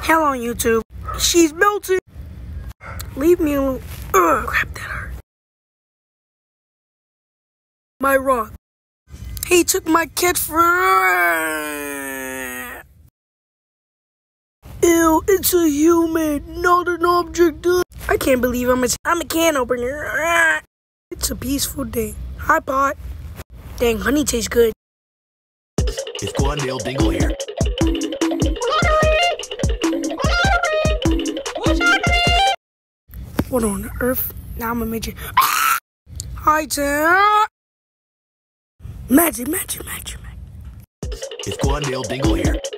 Hello, YouTube. She's melted. Leave me alone. Ugh, crap, that hurt. My rock. He took my cat for. Ew, it's a human, not an object. I can't believe I'm a can opener. It's a peaceful day. Hi, Pot. Dang, honey tastes good. It's Glendale Dingle here. What on earth? Now I'm a midget. Ah! Hi, Tim. Magic. It's Glendale Dingle here.